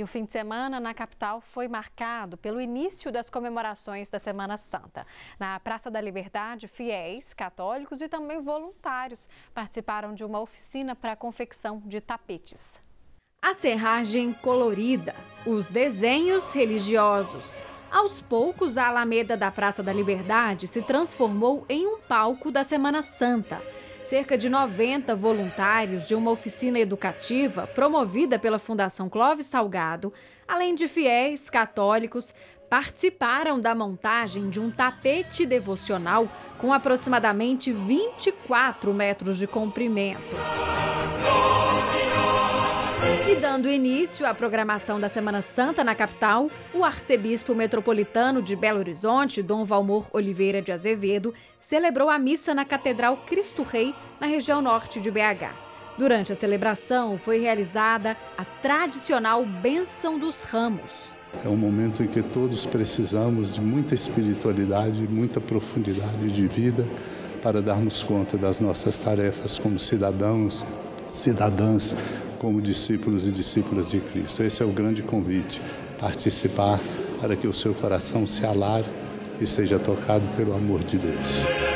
E o fim de semana na capital foi marcado pelo início das comemorações da Semana Santa. Na Praça da Liberdade, fiéis, católicos e também voluntários participaram de uma oficina para a confecção de tapetes. A serragem colorida, os desenhos religiosos. Aos poucos, a Alameda da Praça da Liberdade se transformou em um palco da Semana Santa. Cerca de 90 voluntários de uma oficina educativa promovida pela Fundação Clóvis Salgado, além de fiéis católicos, participaram da montagem de um tapete devocional com aproximadamente 24 metros de comprimento. E dando início à programação da Semana Santa na capital, o arcebispo metropolitano de Belo Horizonte, Dom Valmor Oliveira de Azevedo, celebrou a missa na Catedral Cristo Rei, na região norte de BH. Durante a celebração, foi realizada a tradicional Bênção dos Ramos. É um momento em que todos precisamos de muita espiritualidade, muita profundidade de vida para darmos conta das nossas tarefas como cidadãos, cidadãs, como discípulos e discípulas de Cristo. Esse é o grande convite, participar para que o seu coração se alargue e seja tocado pelo amor de Deus.